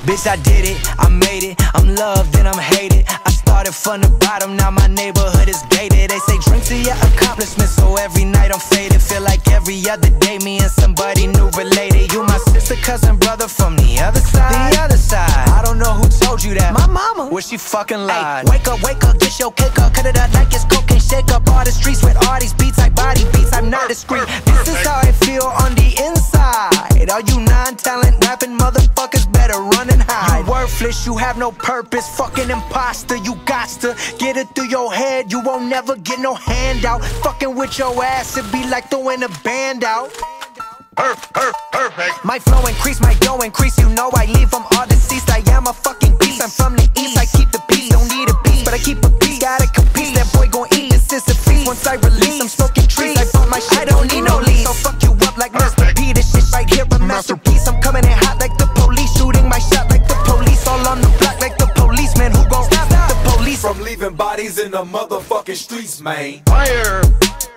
Bitch, I did it, I made it, I'm loved and I'm hated. I started from the bottom, now my neighborhood is gated. They say drink to your accomplishments, so every night I'm faded. Feel like every other day me and somebody new related. You my sister, cousin, brother from the other side. The other side, I don't know who told you that. My mama, well she fucking lied. Ay, wake up, get your cake up, cut it up like it's cocaine. Shake up all the streets with all these beats like body beats. I'm not discreet, this is how I feel on the inside. All you non-talent rapping motherfuckers better run and hide. You worthless, you have no purpose, fucking imposter. You got to get it through your head, you won't never get no handout. Fucking with your ass, it be like throwing a band out. Perfect. My flow increase, my dough increase. You know I leave from all deceased. I am a fucking beast. I'm from the east. I keep the peace. Don't need a piece, but I keep a piece. Gotta compete. That boy gon' eat. This is a feast. Once I release, I'm smoking trees. I bought my shit. I don't need no lease. So fuck you up like Mr. P. This shit right here a masterpiece. I'm coming in hot like the police. Shooting my shot like the police. All on the block like the policeman. Who gon' stop the police from leaving bodies in the motherfucking streets, man? Fire.